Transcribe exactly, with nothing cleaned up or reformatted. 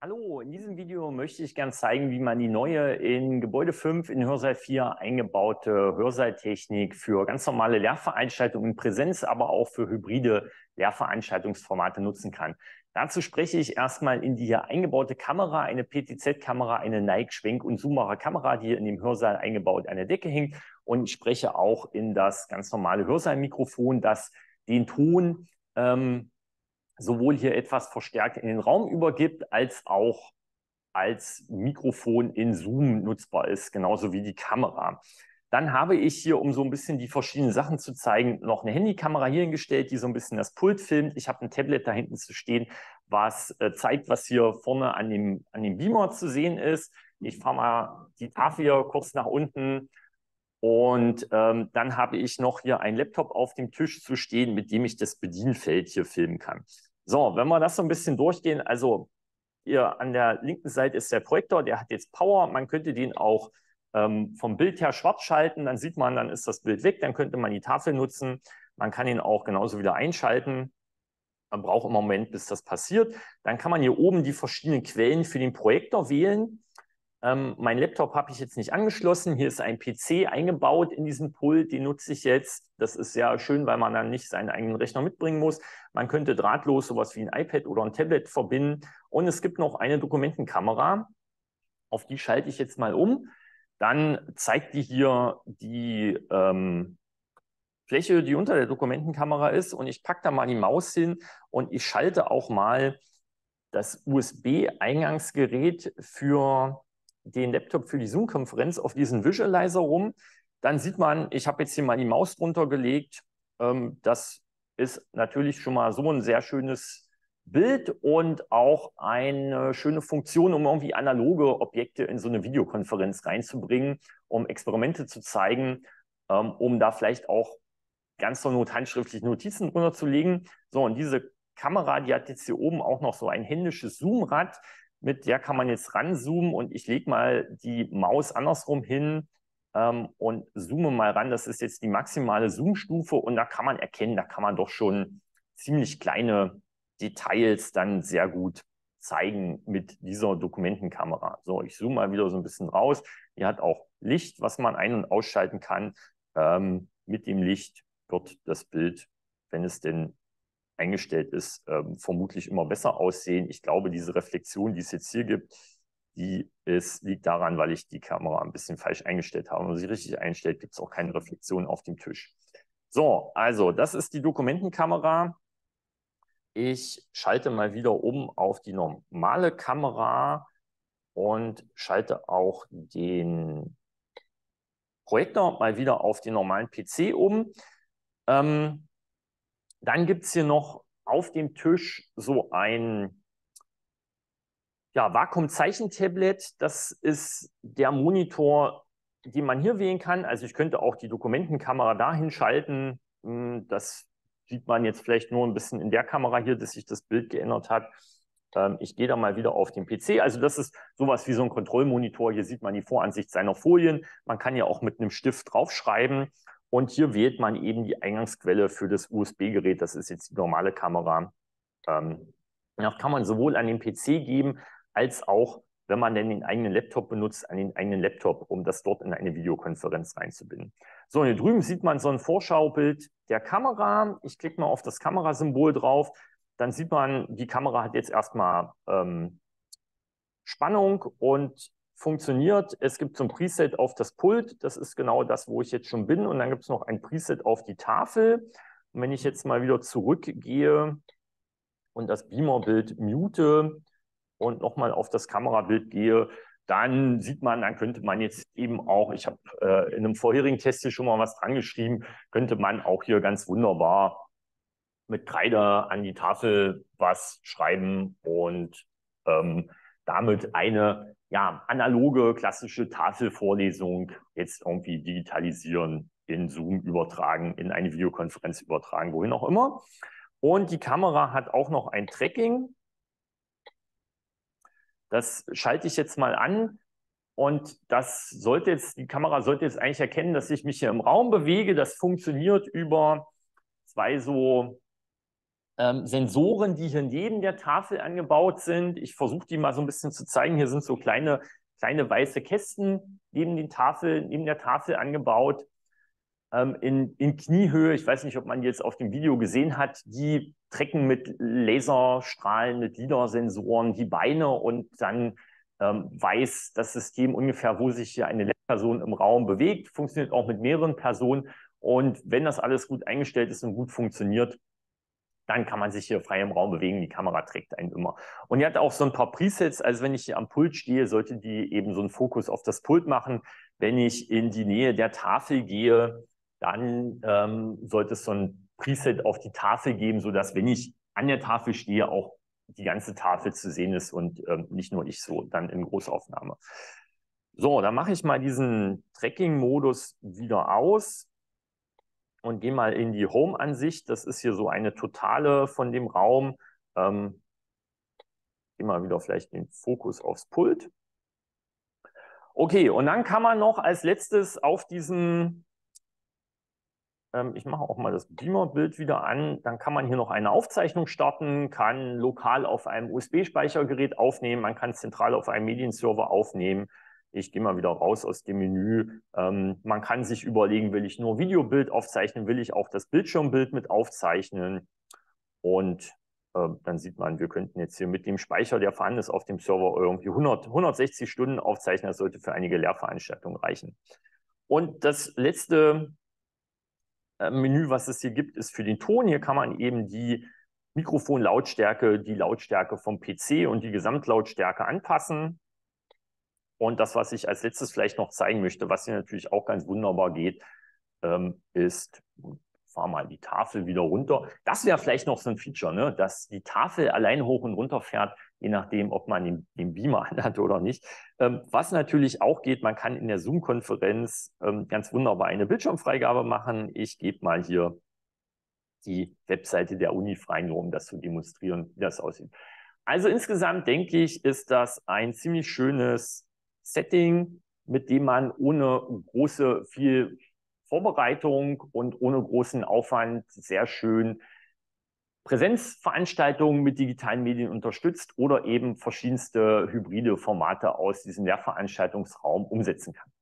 Hallo, in diesem Video möchte ich gerne zeigen, wie man die neue in Gebäude fünf in Hörsaal vier eingebaute Hörsaaltechnik für ganz normale Lehrveranstaltungen in Präsenz, aber auch für hybride Lehrveranstaltungsformate nutzen kann. Dazu spreche ich erstmal in die hier eingebaute Kamera, eine P T Z-Kamera, eine Nike Schwenk- und zoombare Kamera, die hier in dem Hörsaal eingebaut an der Decke hängt, und spreche auch in das ganz normale Hörsaalmikrofon, das den Ton ähm, sowohl hier etwas verstärkt in den Raum übergibt, als auch als Mikrofon in Zoom nutzbar ist, genauso wie die Kamera. Dann habe ich hier, um so ein bisschen die verschiedenen Sachen zu zeigen, noch eine Handykamera hier hingestellt, die so ein bisschen das Pult filmt. Ich habe ein Tablet da hinten zu stehen, was äh, zeigt, was hier vorne an dem, an dem Beamer zu sehen ist. Ich fahre mal die Tafel hier kurz nach unten. Und ähm, dann habe ich noch hier einen Laptop auf dem Tisch zu stehen, mit dem ich das Bedienfeld hier filmen kann. So, wenn wir das so ein bisschen durchgehen, also hier an der linken Seite ist der Projektor, der hat jetzt Power. Man könnte den auch ähm, vom Bild her schwarz schalten, dann sieht man, dann ist das Bild weg, dann könnte man die Tafel nutzen. Man kann ihn auch genauso wieder einschalten. Man braucht einen Moment, bis das passiert. Dann kann man hier oben die verschiedenen Quellen für den Projektor wählen. Ähm, mein Laptop habe ich jetzt nicht angeschlossen. Hier ist ein P C eingebaut in diesem Pult, den nutze ich jetzt. Das ist sehr schön, weil man dann nicht seinen eigenen Rechner mitbringen muss. Man könnte drahtlos sowas wie ein iPad oder ein Tablet verbinden. Und es gibt noch eine Dokumentenkamera. Auf die schalte ich jetzt mal um. Dann zeigt die hier die ähm, Fläche, die unter der Dokumentenkamera ist. Und ich packe da mal die Maus hin und ich schalte auch mal das U S B-Eingangsgerät für den Laptop für die Zoom-Konferenz auf diesen Visualizer rum. Dann sieht man, ich habe jetzt hier mal die Maus drunter gelegt. Ähm, das ist natürlich schon mal so ein sehr schönes Bild und auch eine schöne Funktion, um irgendwie analoge Objekte in so eine Videokonferenz reinzubringen, um Experimente zu zeigen, ähm, um da vielleicht auch ganz zur Not handschriftliche Notizen drunter zu legen. So, und diese Kamera, die hat jetzt hier oben auch noch so ein händisches Zoomrad, mit der kann man jetzt ranzoomen, und ich lege mal die Maus andersrum hin ähm, und zoome mal ran. Das ist jetzt die maximale Zoomstufe, und da kann man erkennen, da kann man doch schon ziemlich kleine Details dann sehr gut zeigen mit dieser Dokumentenkamera. So, ich zoome mal wieder so ein bisschen raus. Die hat auch Licht, was man ein- und ausschalten kann. Ähm, mit dem Licht wird das Bild, wenn es denn eingestellt ist, ähm, vermutlich immer besser aussehen. Ich glaube, diese Reflexion, die es jetzt hier gibt, die ist, liegt daran, weil ich die Kamera ein bisschen falsch eingestellt habe. Wenn man sie richtig einstellt, gibt es auch keine Reflexion auf dem Tisch. So, also das ist die Dokumentenkamera. Ich schalte mal wieder um auf die normale Kamera und schalte auch den Projektor mal wieder auf den normalen P C um. Ähm, Dann gibt es hier noch auf dem Tisch so ein ja, Vakuum-Zeichentablet. Das ist der Monitor, den man hier wählen kann. Also ich könnte auch die Dokumentenkamera dahin schalten. Das sieht man jetzt vielleicht nur ein bisschen in der Kamera hier, dass sich das Bild geändert hat. Ich gehe da mal wieder auf den P C. Also das ist sowas wie so ein Kontrollmonitor. Hier sieht man die Voransicht seiner Folien. Man kann ja auch mit einem Stift draufschreiben. Und hier wählt man eben die Eingangsquelle für das U S B-Gerät. Das ist jetzt die normale Kamera. Ähm, das kann man sowohl an den P C geben, als auch, wenn man denn den eigenen Laptop benutzt, an den eigenen Laptop, um das dort in eine Videokonferenz reinzubinden. So, und hier drüben sieht man so ein Vorschaubild der Kamera. Ich klicke mal auf das Kamerasymbol drauf. Dann sieht man, die Kamera hat jetzt erstmal ähm, Spannung und funktioniert. Es gibt so ein Preset auf das Pult. Das ist genau das, wo ich jetzt schon bin. Und dann gibt es noch ein Preset auf die Tafel. Und wenn ich jetzt mal wieder zurückgehe und das Beamer-Bild mute und nochmal auf das Kamerabild gehe, dann sieht man, dann könnte man jetzt eben auch, ich habe äh, in einem vorherigen Test hier schon mal was dran geschrieben, könnte man auch hier ganz wunderbar mit Kreide an die Tafel was schreiben und ähm, damit eine ja, analoge, klassische Tafelvorlesung jetzt irgendwie digitalisieren, in Zoom übertragen, in eine Videokonferenz übertragen, wohin auch immer. Und die Kamera hat auch noch ein Tracking. Das schalte ich jetzt mal an. Und das sollte jetzt, die Kamera sollte jetzt eigentlich erkennen, dass ich mich hier im Raum bewege. Das funktioniert über zwei so ähm, Sensoren, die hier neben der Tafel angebaut sind. Ich versuche die mal so ein bisschen zu zeigen. Hier sind so kleine, kleine weiße Kästen neben, den Tafel, neben der Tafel angebaut. Ähm, in, in Kniehöhe, ich weiß nicht, ob man die jetzt auf dem Video gesehen hat, die trecken mit Laserstrahlen, mit LIDAR-Sensoren die Beine und dann ähm, weiß das System ungefähr, wo sich hier eine Person im Raum bewegt. Funktioniert auch mit mehreren Personen. Und wenn das alles gut eingestellt ist und gut funktioniert, dann kann man sich hier frei im Raum bewegen. Die Kamera trägt einen immer. Und die hat auch so ein paar Presets. Also wenn ich hier am Pult stehe, sollte die eben so einen Fokus auf das Pult machen. Wenn ich in die Nähe der Tafel gehe, dann ähm, sollte es so ein Preset auf die Tafel geben, sodass, wenn ich an der Tafel stehe, auch die ganze Tafel zu sehen ist und ähm, nicht nur ich so dann in Großaufnahme. So, dann mache ich mal diesen Tracking-Modus wieder aus und gehe mal in die Home-Ansicht. Das ist hier so eine totale von dem Raum. Ähm, gehe mal wieder vielleicht den Fokus aufs Pult. Okay, und dann kann man noch als letztes auf diesem, ähm, ich mache auch mal das Beamer-Bild wieder an, dann kann man hier noch eine Aufzeichnung starten, kann lokal auf einem U S B-Speichergerät aufnehmen, man kann zentral auf einem Medienserver aufnehmen. Ich gehe mal wieder raus aus dem Menü. Ähm, man kann sich überlegen, will ich nur Videobild aufzeichnen, will ich auch das Bildschirmbild mit aufzeichnen. Und äh, dann sieht man, wir könnten jetzt hier mit dem Speicher, der vorhanden ist auf dem Server, irgendwie hundert, hundertsechzig Stunden aufzeichnen. Das sollte für einige Lehrveranstaltungen reichen. Und das letzte äh, Menü, was es hier gibt, ist für den Ton. Hier kann man eben die Mikrofonlautstärke, die Lautstärke vom P C und die Gesamtlautstärke anpassen. Und das, was ich als letztes vielleicht noch zeigen möchte, was hier natürlich auch ganz wunderbar geht, ähm, ist, fahr mal die Tafel wieder runter. Das wäre vielleicht noch so ein Feature, ne? Dass die Tafel allein hoch und runter fährt, je nachdem, ob man den, den Beamer anhat oder nicht. Ähm, was natürlich auch geht, man kann in der Zoom-Konferenz ähm, ganz wunderbar eine Bildschirmfreigabe machen. Ich gebe mal hier die Webseite der Uni frei, nur um das zu demonstrieren, wie das aussieht. Also insgesamt denke ich, ist das ein ziemlich schönes Setting, mit dem man ohne große, viel Vorbereitung und ohne großen Aufwand sehr schön Präsenzveranstaltungen mit digitalen Medien unterstützt oder eben verschiedenste hybride Formate aus diesem Lehrveranstaltungsraum umsetzen kann.